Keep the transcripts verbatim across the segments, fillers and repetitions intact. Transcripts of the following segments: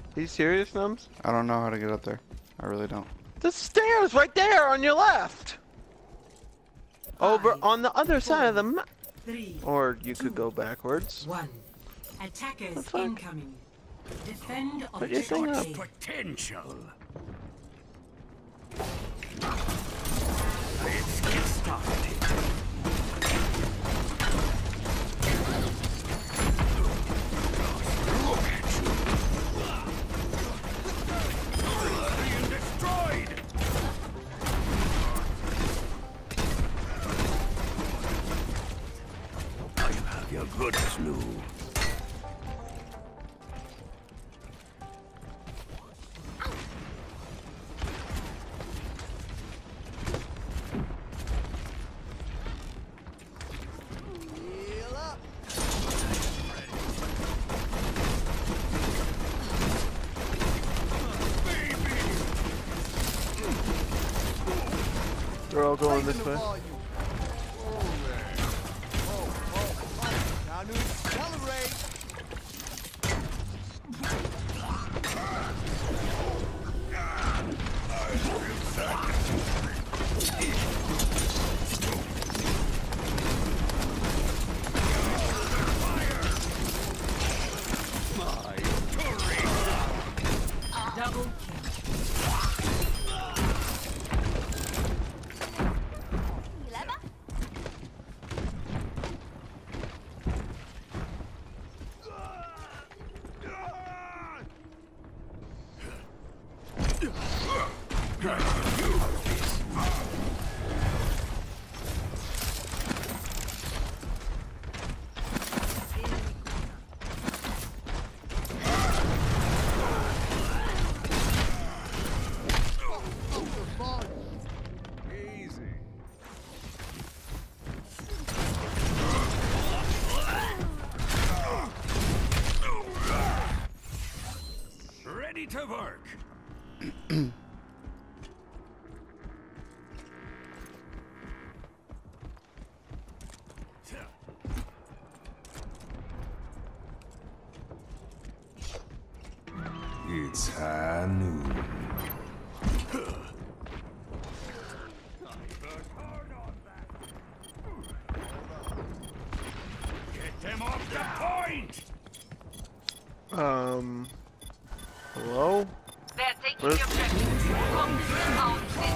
Are you serious, Nums? I don't know how to get up there. I really don't. The stairs right there on your left. Over Five, on the other four, side of the map. Three, Or you two, could go backwards. One. Attackers That's fine. incoming. Defend Put your thing up. objective A. Potential. Let's get started. Look at you. Being destroyed. I'll have your good slew. They're all going this way. Time to accelerate. Double kill. Ready to work. It's high noon. Get them off the point! Um. Hello? They're taking Where's- the objective. Conquer our city.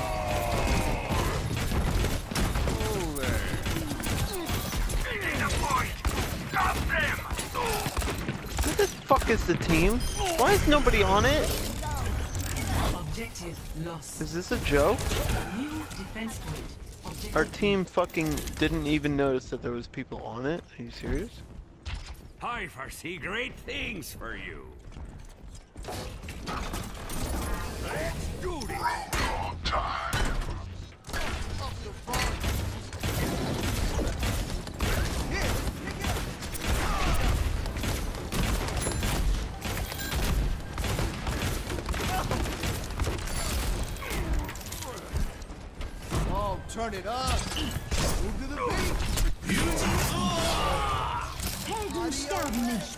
Getting the point! Stop them! What the fuck is the team? Why is nobody on it? Objective lost. Is this a joke? New defense point. Objective Our team fucking didn't even notice that there was people on it. Are you serious? I foresee great things for you. Let's do this! Oh, turn it up. Move to the beat. Helden sterben nicht.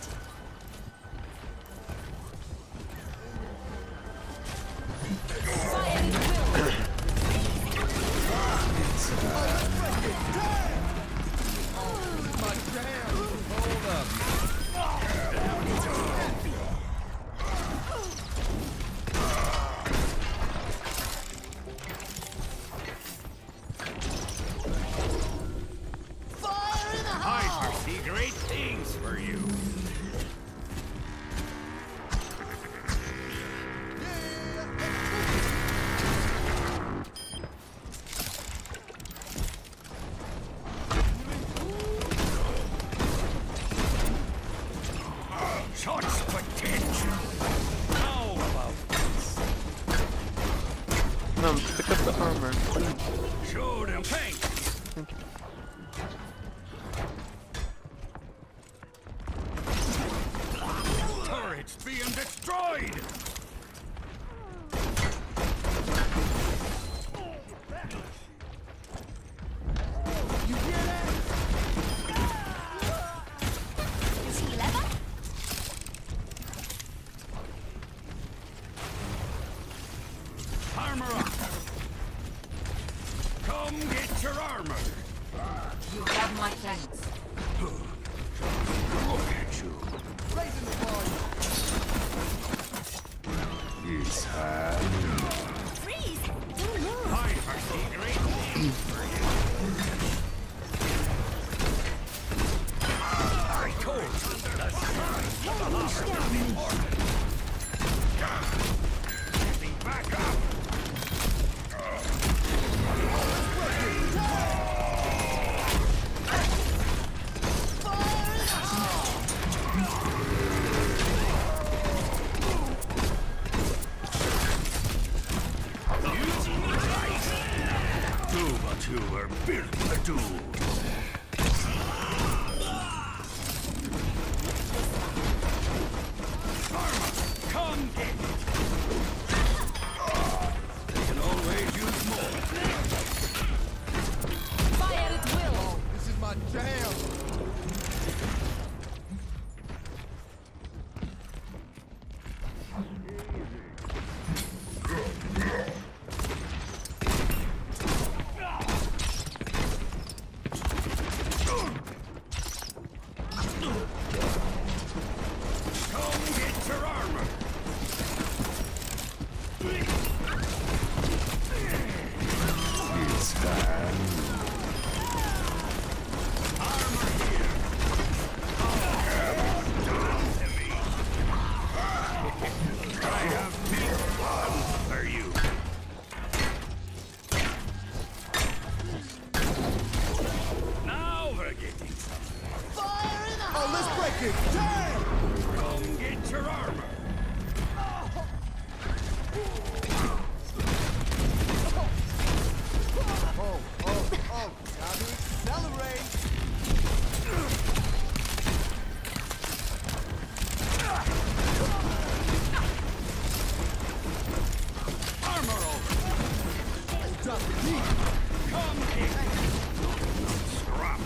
My jam. Hold up. Fire in the I house. foresee great things for you. Such potential. How about this? No, pick up the armor, please. Show them paint. Thank you. Turrets being destroyed. You hear that? Is he clever? Freeze! Don't move! I foresee great things for you. I told you the size of the hopper was important. Getting back up. Two but two were built to do. Armor, come get it. They can always use more. Fire at will! This is my jam. Come get your armor. It's time. Armor here. I have big ones for you. Now we're getting somewhere. Oh, let's break it. Damn! Come get your armor. Oh, oh, oh. Time to accelerate. Armor over. Let's drop the heat. Come get it. Scrap.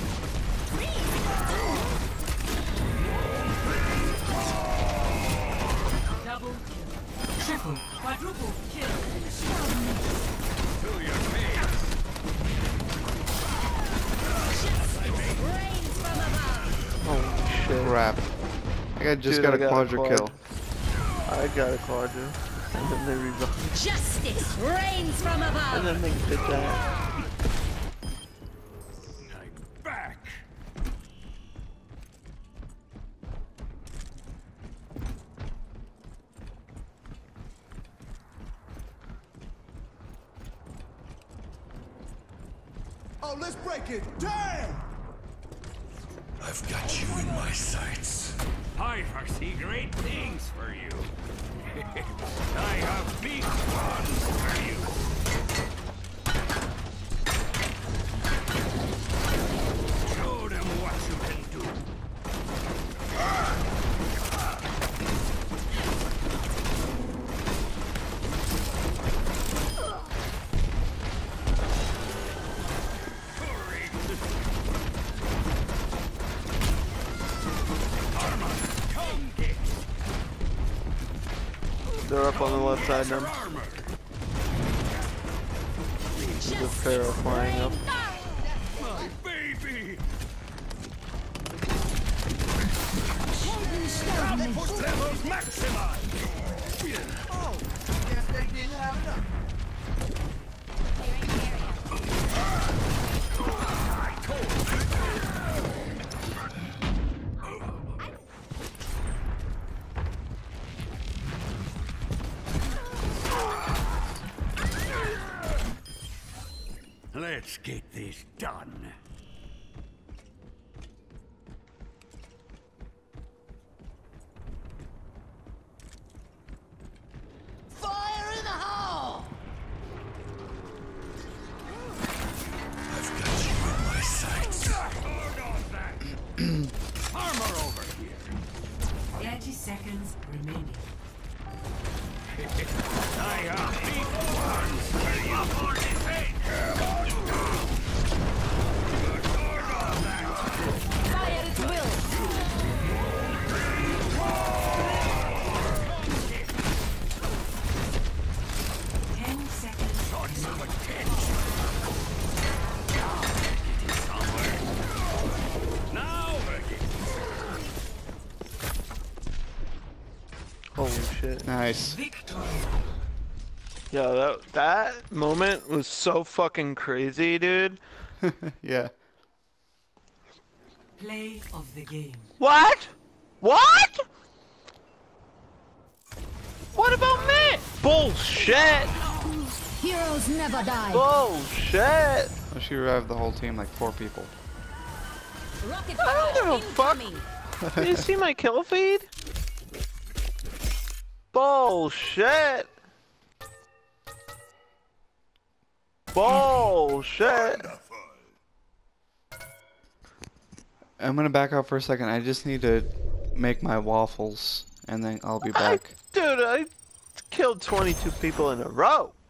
Double kill. Triple. Quadruple kill. To your face. Rains from above! Holy shit. Crap. I got just Dude, got I a got a quadra quad. kill. I got a quadra. And then they revive. Justice rains from And above! then they get that. I'm back. Oh, let's break it. Damn! I've got you in my sights. I foresee great things for you. I have big ones for you. Show them what you can do. Hurry. Armor, come get. They're up on the left side Your now. armor. The Pharaoh flying up. My baby. Output levels maximized. Oh, guess they didn't have enough. I told you. Let's get this done. Fire in the hole! I've got you in my sights. Hold on that. Armor over here. thirty seconds remaining. I have big ones for you. For defense. Hold on that. Fire at will! Ten seconds. Thoughts of attention. Now we're getting somewhere. Now we're getting Holy shit. Nice. Victory. Yo, that that moment was so fucking crazy, dude. Yeah. Play of the game. What? What? What about me? Bullshit. Heroes never die. Bullshit. Well, she revived the whole team, like four people. Rocket I don't give a barrage fuck. incoming. Do you see my kill feed? Bullshit. Bullshit. I'm gonna back out for a second. I just need to make my waffles, and then I'll be I, back. dude, I killed twenty-two people in a row.